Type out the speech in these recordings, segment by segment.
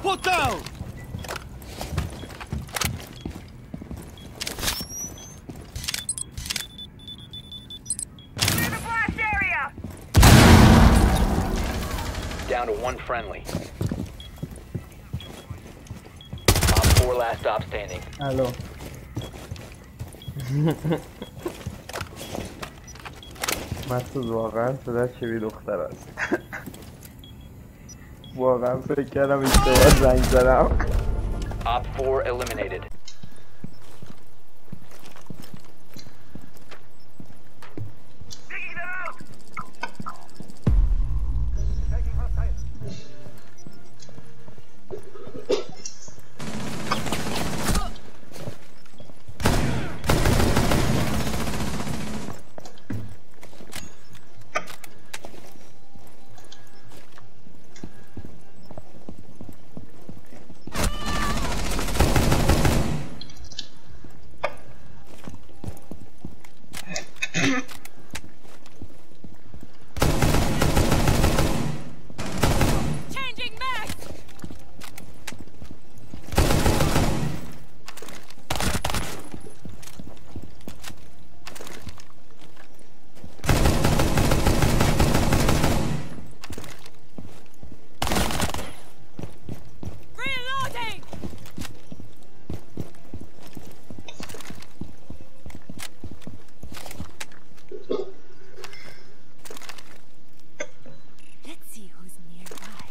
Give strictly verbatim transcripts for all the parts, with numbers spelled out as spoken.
Put down! Clear the blast area! Down to one friendly. Op four last stop standing. Hello. مسعود واقعا صدا شبیه دختر است. واقعا فکر کردم اشتباه زنگ زدم. Op four eliminated. Digging them out! Changing mags! Reloading! Let's see who's nearby.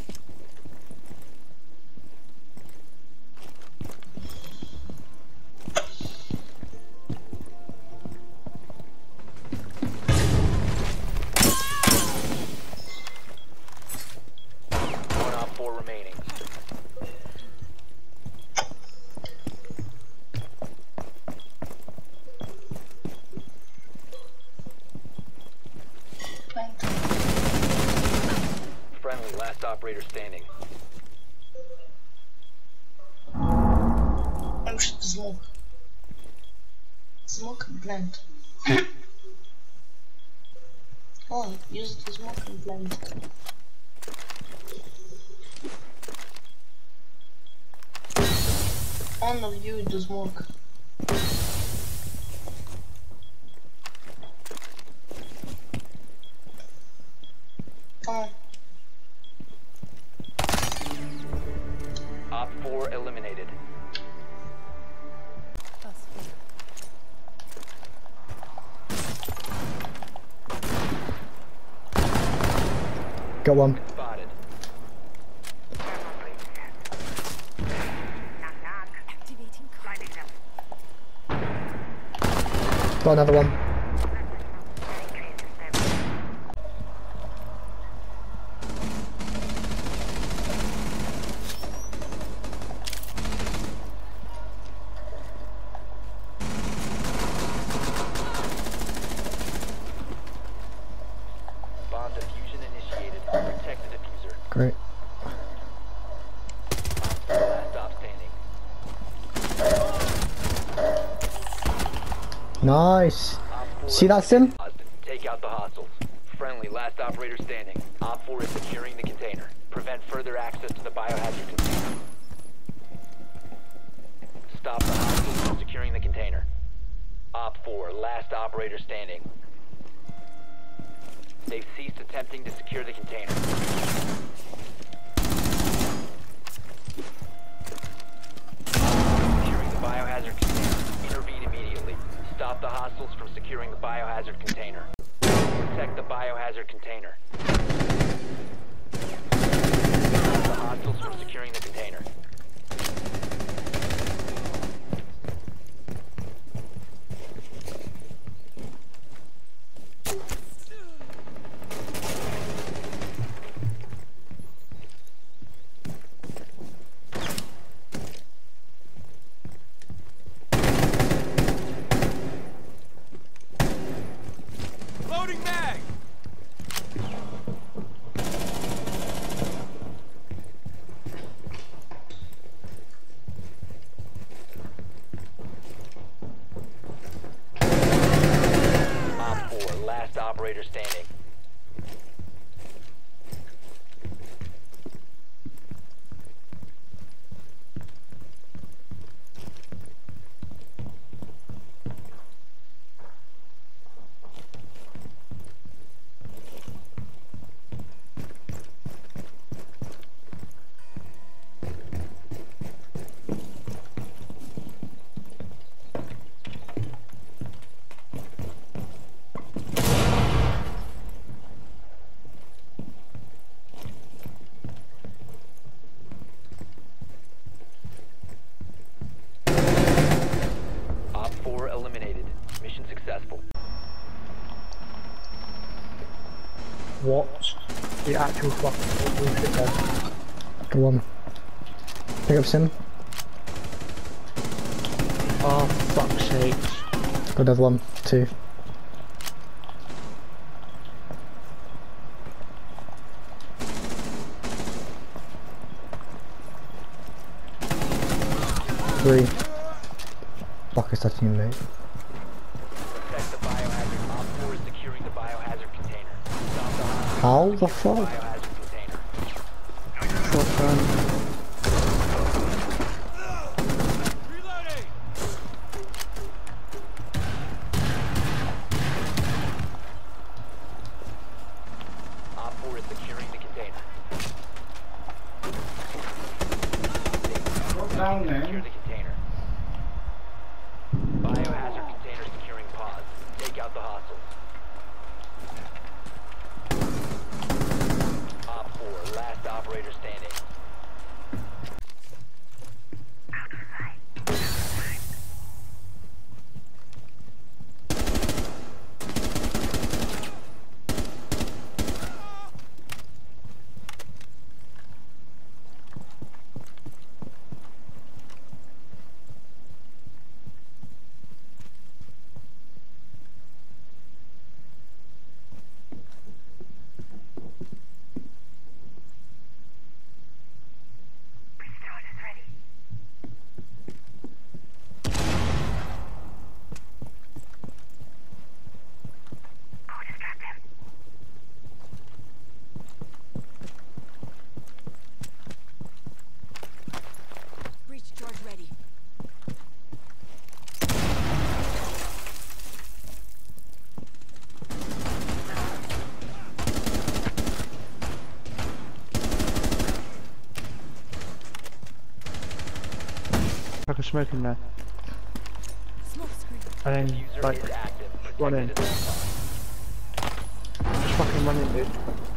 One op four remaining. Friendly last operator standing. I'm just smoke. Smoke and plant. Oh, use the smoke and plant. One of you do smoke. Come on. Op four eliminated. Got one. Spotted. Activating lighting them. Got another one. Bomb diffusion initiated. Protect the diffuser. Great. Last stop standing. Nice. Op four See that, Sim? Take out the hostiles. Friendly last operator standing. Op four is securing the container. Prevent further access to the biohazard container. Stop the hostiles from securing the container. Op four, last operator standing. They've ceased attempting to secure the container. Securing the biohazard container. Intervene immediately. Stop the hostiles from securing the biohazard container. Protect the biohazard container. Stop the hostiles from securing the container. Loading mag! Op four, last operator standing. What? The actual fucking bullshit there. Good one. Pick up Sim. Oh, fuck's sake. Got another one. Two. Three. Fuck, is touching you, mate. Protect the biohazard. Op four is securing the biohazard container. Stop the hostage. How the fuck? Biohazard container. Shotgun. Reloading! Op four is securing the container. Down, Secure man. the container. Biohazard container securing pods. Take out the hostiles. Op four, last operator standing. Breach charge ready. Like a smoke in there. Smoke screen. And then, User like, is active. run in. Protected at all costs. just fucking run in, dude.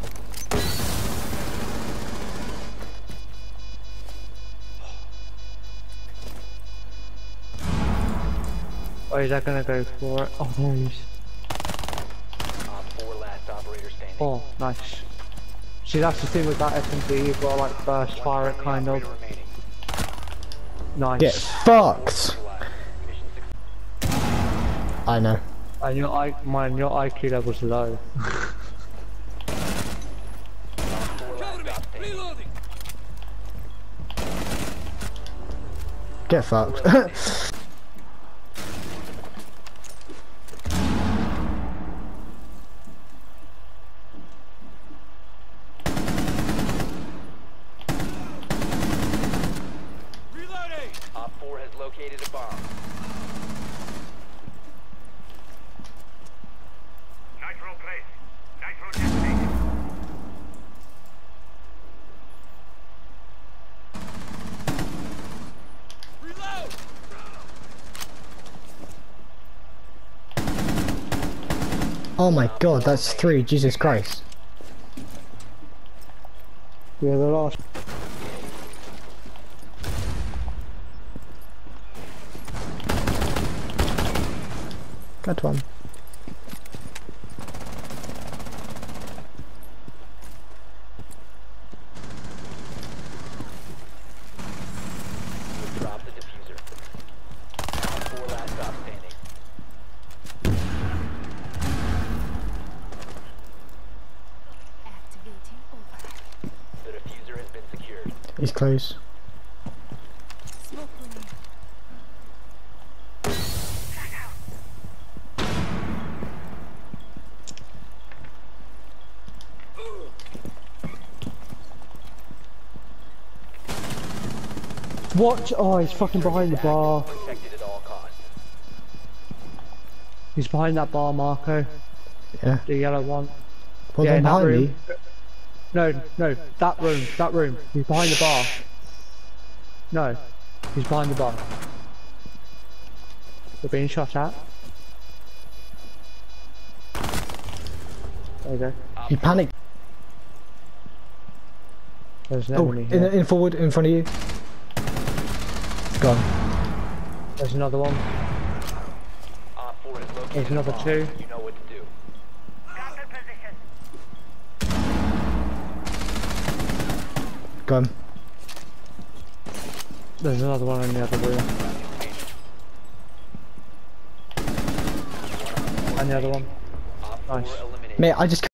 Oh, is that gonna go for it? Oh, nice. Op four, last operator standing. Oh, nice. See, that's the thing with that S M G, you've got to like burst fire it kind of. Operator remaining. Nice. Get fucked! Mission success. I know. And your I, mine, your I Q level's low. Op four, last Cover me! op standing. Reloading! Get fucked. Reloading! Op four has located a bomb. Nitro place. Nitro detonated. Reload! Oh my god, that's three. Jesus Christ. Yeah, the last. Good one. Drop the diffuser. Op four, last stop standing. Activating override. The diffuser has been secured. He's close. Smoke grenade. What? Oh, he's fucking behind the bar. Protected at all costs. He's behind that bar, Marco. Yeah. The yellow one. Well, yeah, then in that behind room. me. No, no, that room, that room. He's behind the bar. No, he's behind the bar. We're being shot at. There you go. He panicked. There's an Oh, enemy in, here. in forward, in front of you. Gone. There's another one. Op four has located There's a another bomb. two. You know what to do. Got the position. Go on. There's another one in the other room. And the other one. Op Nice. four eliminated. Mate, I just